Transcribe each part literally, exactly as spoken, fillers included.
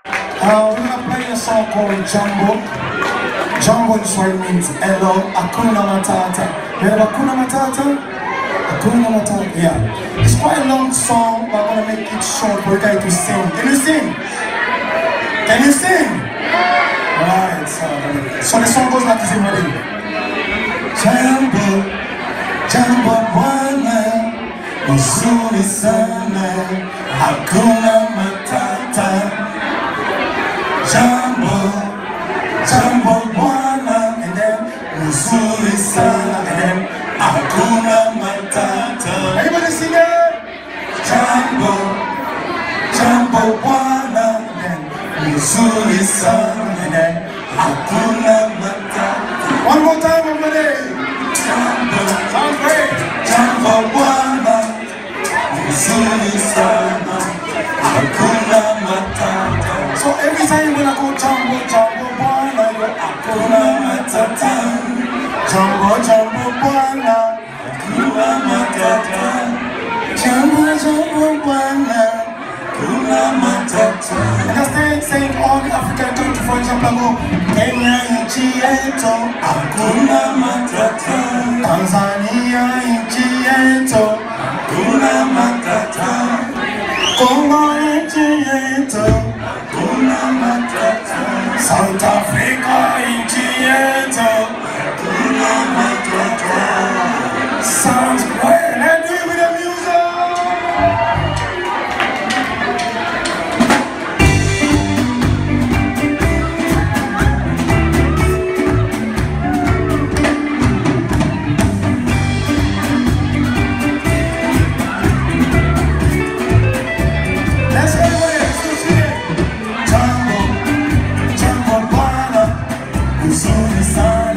Uh, we're gonna play a song called Jambo. Jambo in Swahili means hello, Hakuna Matata. You heard of Hakuna Matata? Hakuna Matata, yeah. It's quite a long song, but I'm gonna make it short for you guys to sing. Can you sing? Can you sing? Alright, so, so the song goes like this, ready? Jambo, Jambo Bwana, uzuri sana, Hakuna Matata. Jambo, Jambo Bwana, and then uzuri sana, and then Hakuna Matata. Everybody sing it. Jambo, Jambo Bwana, and then uzuri sana, and then Hakuna Matata. One more time, everybody. Jambo, sounds great. Jambo Bwana, uzuri sana, Hakuna Matata. So every time when I go Jambo, Jambo Bwana, Hakuna Matata. Jambo, Jambo Bwana, Hakuna Matata. Jambo, Jambo Bwana, Hakuna Matata. And I stay saying all the African countries, for example, I go Kenya nchi yetu, Hakuna Matata. Tanzania nchi yetu, Hakuna Matata. Congo nchi yetu, Hakuna Matata. South Africa nchi yetu, Hakuna Matata. Sounds great. Let's do it with the music. Let's go, everybody. Let's do it. Jambo, Jambo Bwana, uzuri sana.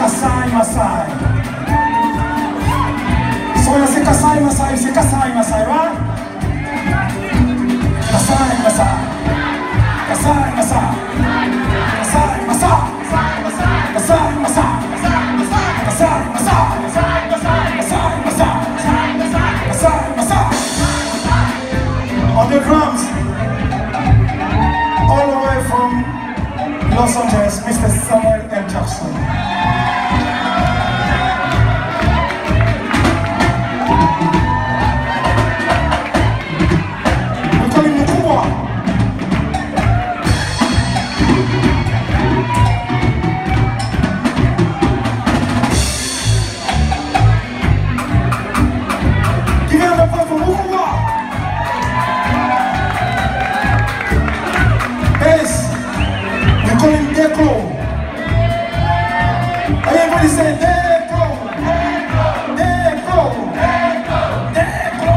Kasai Masai. So when I say Kasai Masai, you say Kasai Masai, right? Kasai Masai. Kasai Masai. Kasai Masai. Kasai Masai. Kasai Masai. Kasai Masai. Kasai Masai. On the drums, all the way from Los Angeles, Mister Samuel M. Jackson. We call him Mukubwa. Give him the point for Mukubwa. Bass. We call him Deco. Everybody say Deco. Deco. Deco. Deco.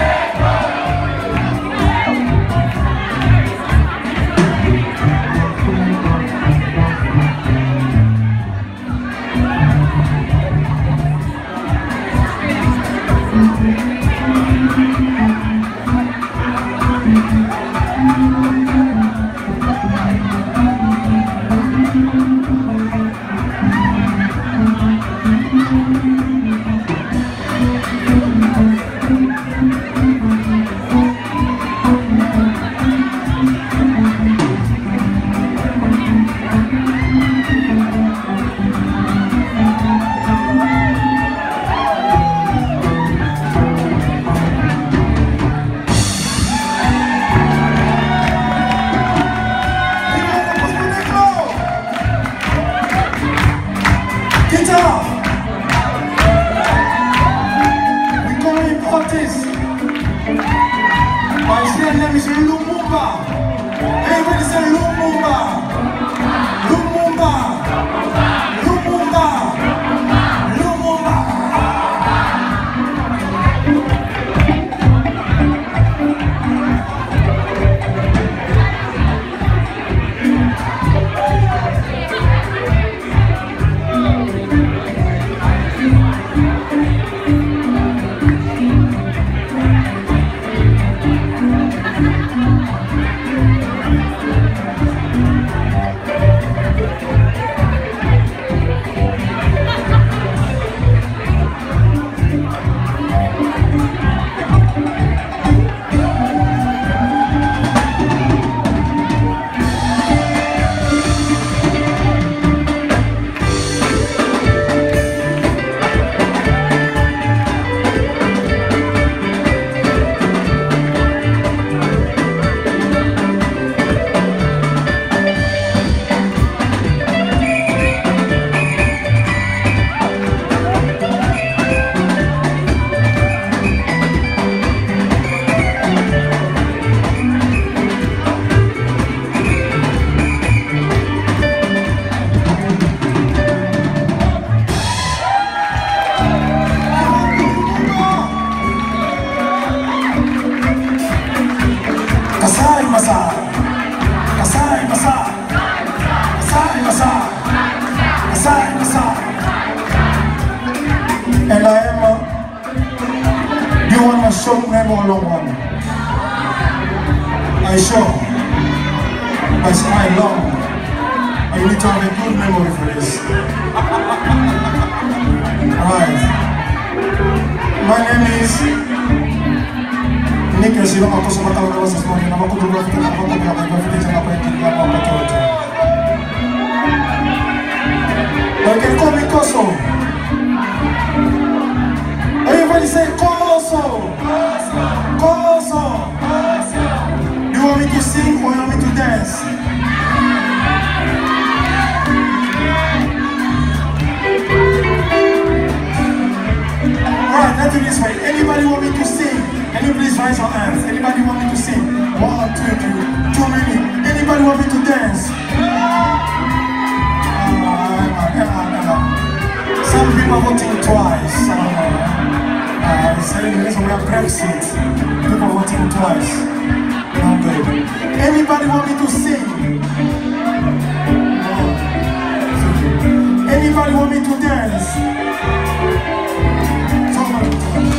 My name is Lumumba. Everybody say Lumumba. Lumumba. Lumumba. Lumumba. Kasai Masai. Kasai Masai. Kasai Masai. Kasai Masai. And I am a, do you want a short name or a long one? I sure. But it's my long. I need to have a good memory for this. Alright. My name is Nick, je suis là encore sur ma table de ce morning. I'm going to go to the top of the table. I'm going to go to the top of the table. You can call me Koso. Everybody say Koso. Koso. Do you want me to sing or you want me to dance? Alright, let's do it this way. Anybody want me to sing? Can you please raise your hands? Anybody want me to sing? One, two, three, too many. Anybody want me to dance? Some people are voting twice. Uh, it's the reason we have Brexit. People are voting twice. Not good. Anybody want me to sing? No. Anybody want me to dance? Somebody.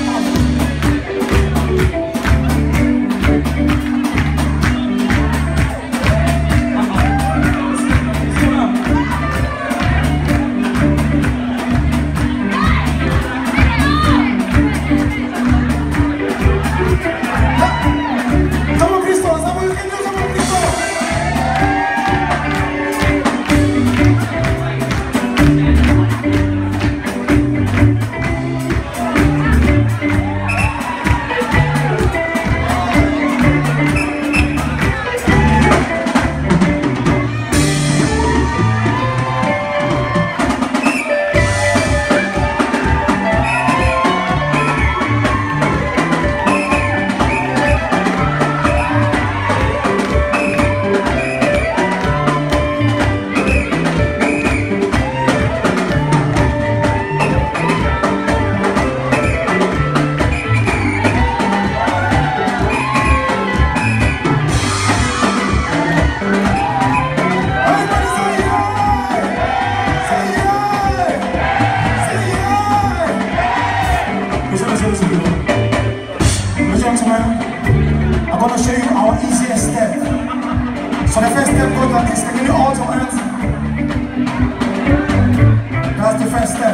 Come on, Bristol. Come on, you can do. Come on, Bristol. I'm going to show you our easiest step. So the first step goes like this. Can you all your hands? That's the first step.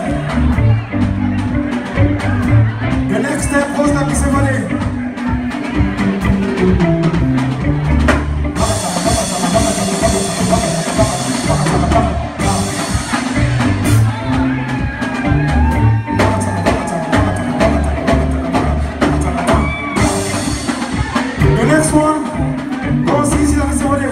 The next step goes like this, everybody. The next one goes easy like this, everybody.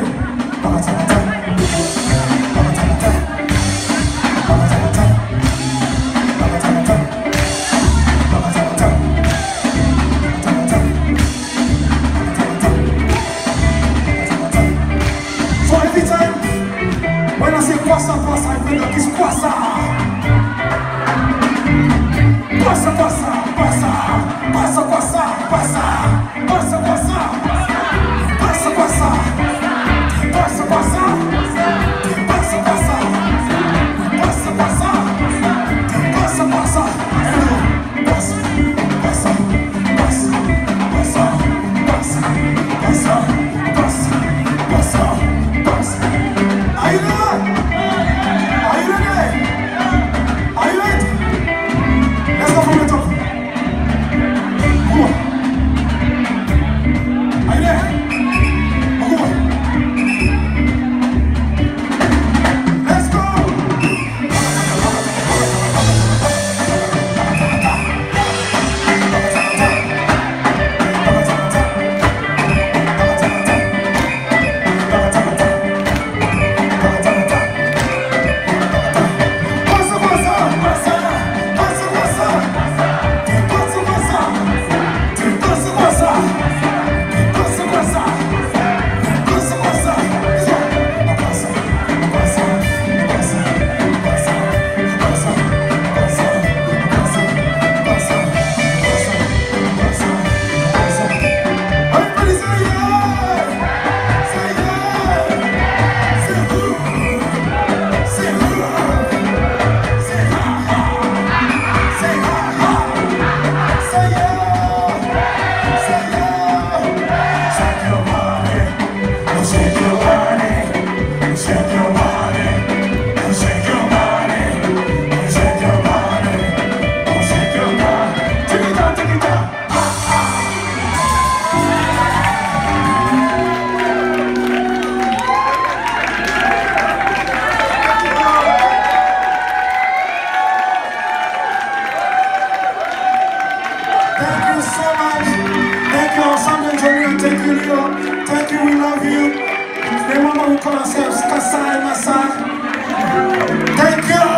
So every time when I say kwasa kwasa, I feel like it's kwasa. Kwasa kwasa, kwasa, kwasa kwasa, kwasa, kwasa kwasa, kwasa kwasa, kwasa kwasa, kwasa kwasa, kwasa kwasa, kwasa kwasa, hello, kwasa, kwasa, kwasa, kwasa, kwasa, kwasa, kwasa, kwasa, kwasa. Are you there? Are you ready? Are you ready? Let's go from the top. Come on. Are you there? Oh, come on. Let's go. Passa, passa, passa, passa, passa. Passa, passa. Passa, passa. Passa, passa. Passa, passa. Isso. Passa, passa, passa, passa, passa, passa, passa, passa, passa, passa. Everybody say yeah. Say yeah. Say who. Say who. Say ha ha. Say ha ha. Say yeah. Say yeah. Shake your body. Oh, shake your body. Oh, shake your body. Oh, shake your body. Oh, shake your body. Oh, shake your body. Take it down, take it down. Ha ha. Thank you so much. Thank you, Sunday Junior. Thank you, Leo. Thank you, we love you. Remember, we call ourselves Kasai Masai. Thank you.